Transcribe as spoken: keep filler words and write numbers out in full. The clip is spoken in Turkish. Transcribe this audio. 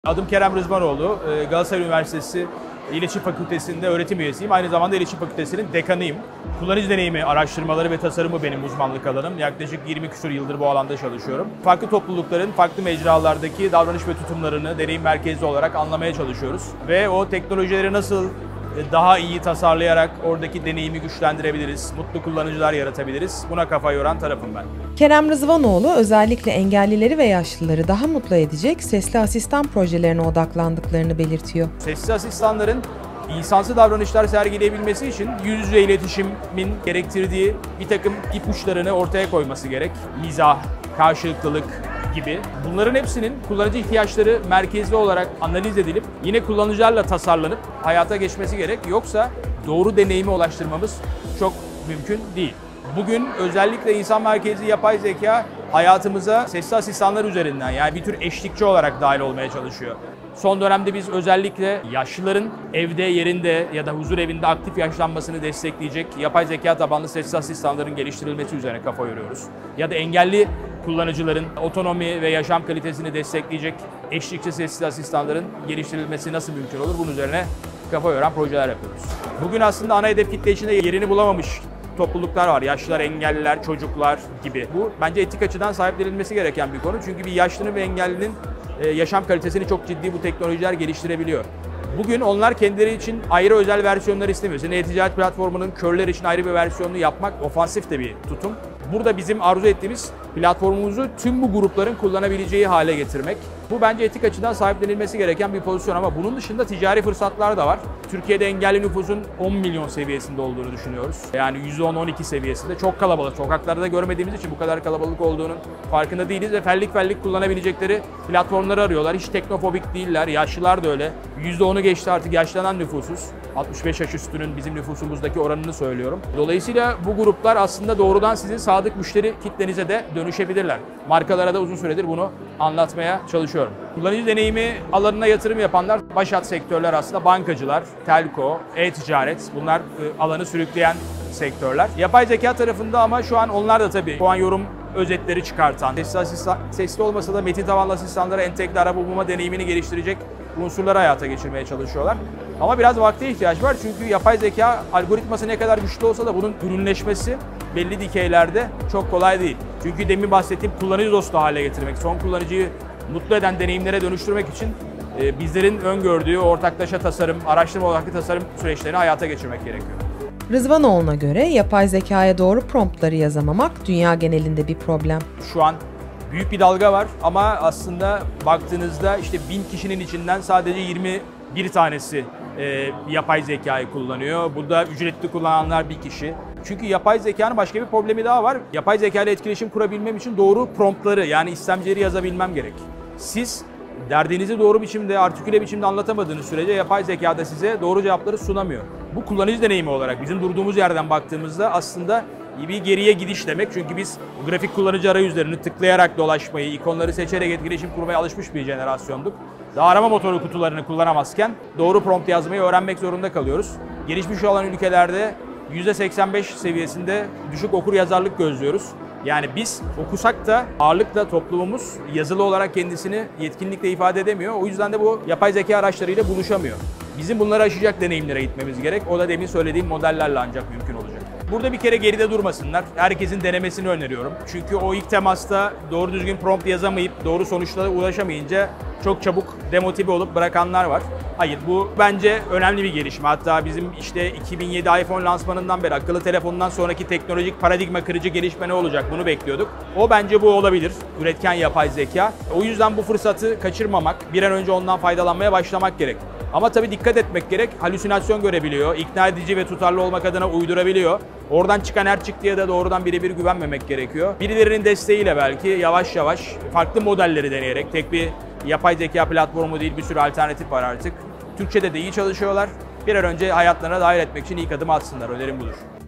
Adım Kerem Rızvanoğlu, Galatasaray Üniversitesi İletişim Fakültesi'nde öğretim üyesiyim. Aynı zamanda İletişim Fakültesi'nin dekanıyım. Kullanıcı deneyimi araştırmaları ve tasarımı benim uzmanlık alanım. Yaklaşık yirmi küsur yıldır bu alanda çalışıyorum. Farklı toplulukların farklı mecralardaki davranış ve tutumlarını deneyim merkezli olarak anlamaya çalışıyoruz. Ve o teknolojileri nasıl daha iyi tasarlayarak oradaki deneyimi güçlendirebiliriz, mutlu kullanıcılar yaratabiliriz. Buna kafa yoran tarafım ben. Kerem Rızvanoğlu özellikle engellileri ve yaşlıları daha mutlu edecek sesli asistan projelerine odaklandıklarını belirtiyor. Sesli asistanların insansı davranışlar sergileyebilmesi için yüz yüze iletişimin gerektirdiği bir takım ipuçlarını ortaya koyması gerek. Mizah, karşılıklılık gibi. Bunların hepsinin kullanıcı ihtiyaçları merkezli olarak analiz edilip yine kullanıcılarla tasarlanıp hayata geçmesi gerek. Yoksa doğru deneyime ulaştırmamız çok mümkün değil. Bugün özellikle insan merkezli yapay zeka hayatımıza sesli asistanlar üzerinden, yani bir tür eşlikçi olarak dahil olmaya çalışıyor. Son dönemde biz özellikle yaşlıların evde, yerinde ya da huzur evinde aktif yaşlanmasını destekleyecek yapay zeka tabanlı sesli asistanların geliştirilmesi üzerine kafa yoruyoruz. Ya da engelli kullanıcıların otonomi ve yaşam kalitesini destekleyecek eşlikçi sesli asistanların geliştirilmesi nasıl mümkün olur? Bunun üzerine kafa yoran projeler yapıyoruz. Bugün aslında ana hedef kitle içinde yerini bulamamış topluluklar var. Yaşlılar, engelliler, çocuklar gibi. Bu bence etik açıdan sahiplenilmesi gereken bir konu. Çünkü bir yaşlının ve engellinin yaşam kalitesini çok ciddi bu teknolojiler geliştirebiliyor. Bugün onlar kendileri için ayrı özel versiyonlar istemiyor. Senin e-ticaret platformunun körler için ayrı bir versiyonunu yapmak ofansif de bir tutum. Burada bizim arzu ettiğimiz platformumuzu tüm bu grupların kullanabileceği hale getirmek. Bu bence etik açıdan sahiplenilmesi gereken bir pozisyon ama bunun dışında ticari fırsatlar da var. Türkiye'de engelli nüfusun on milyon seviyesinde olduğunu düşünüyoruz. Yani yüzde on on iki seviyesinde. Çok kalabalık. Sokaklarda görmediğimiz için bu kadar kalabalık olduğunun farkında değiliz ve fellik fellik kullanabilecekleri platformları arıyorlar. Hiç teknofobik değiller. Yaşlılar da öyle. yüzde onu geçti artık yaşlanan nüfusuz. altmış beş yaş üstünün bizim nüfusumuzdaki oranını söylüyorum. Dolayısıyla bu gruplar aslında doğrudan sizin sadık müşteri kitlenize de dönüşebilirler. Markalara da uzun süredir bunu anlatmaya çalışıyorum. Kullanıcı deneyimi alanına yatırım yapanlar başat sektörler aslında bankacılar, telco, e-ticaret, bunlar alanı sürükleyen sektörler. Yapay zeka tarafında ama şu an onlar da tabii puan yorum özetleri çıkartan, sesli, asistan, sesli olmasa da metin tabanlı asistanlara entegre araba bulma deneyimini geliştirecek unsurları hayata geçirmeye çalışıyorlar. Ama biraz vakte ihtiyaç var çünkü yapay zeka algoritması ne kadar güçlü olsa da bunun ürünleşmesi belli dikeylerde çok kolay değil. Çünkü demin bahsettiğim kullanıcı dostu hale getirmek, son kullanıcıyı mutlu eden deneyimlere dönüştürmek için e, bizlerin öngördüğü ortaklaşa tasarım, araştırma odaklı tasarım süreçlerini hayata geçirmek gerekiyor. Rızvanoğlu'na göre yapay zekaya doğru promptları yazamamak dünya genelinde bir problem. Şu an büyük bir dalga var ama aslında baktığınızda işte bin kişinin içinden sadece yirmi bir tanesi e, yapay zekayı kullanıyor. Burada ücretli kullananlar bir kişi. Çünkü yapay zekanın başka bir problemi daha var. Yapay zeka ile etkileşim kurabilmem için doğru promptları, yani istemcileri yazabilmem gerek. Siz derdinizi doğru biçimde, artiküle biçimde anlatamadığınız sürece yapay zeka da size doğru cevapları sunamıyor. Bu kullanıcı deneyimi olarak bizim durduğumuz yerden baktığımızda aslında bir geriye gidiş demek. Çünkü biz grafik kullanıcı arayüzlerini tıklayarak dolaşmayı, ikonları seçerek etkileşim kurmaya alışmış bir jenerasyonduk. Daha arama motoru kutularını kullanamazken doğru prompt yazmayı öğrenmek zorunda kalıyoruz. Gelişmiş olan ülkelerde yüzde seksen beş seviyesinde düşük okur yazarlık gözlüyoruz. Yani biz okusak da ağırlıkla toplumumuz yazılı olarak kendisini yetkinlikle ifade edemiyor. O yüzden de bu yapay zeka araçlarıyla buluşamıyor. Bizim bunları aşacak deneyimlere gitmemiz gerek. O da demin söylediğim modellerle ancak mümkün olacak. Burada bir kere geride durmasınlar. Herkesin denemesini öneriyorum. Çünkü o ilk temasta doğru düzgün prompt yazamayıp doğru sonuçlara ulaşamayınca çok çabuk demotive olup bırakanlar var. Hayır, bu bence önemli bir gelişme. Hatta bizim işte iki bin yedi iPhone lansmanından beri akıllı telefondan sonraki teknolojik paradigma kırıcı gelişme ne olacak bunu bekliyorduk. O bence bu olabilir. Üretken yapay zeka. O yüzden bu fırsatı kaçırmamak, bir an önce ondan faydalanmaya başlamak gerek. Ama tabii dikkat etmek gerek. Halüsinasyon görebiliyor, ikna edici ve tutarlı olmak adına uydurabiliyor. Oradan çıkan her çıktıya da doğrudan birebir güvenmemek gerekiyor. Birilerinin desteğiyle belki yavaş yavaş farklı modelleri deneyerek, tek bir yapay zeka platformu değil, bir sürü alternatif var artık. Türkçe'de de iyi çalışıyorlar. Bir an önce hayatlarına dahil etmek için ilk adım atsınlar. Önerim budur.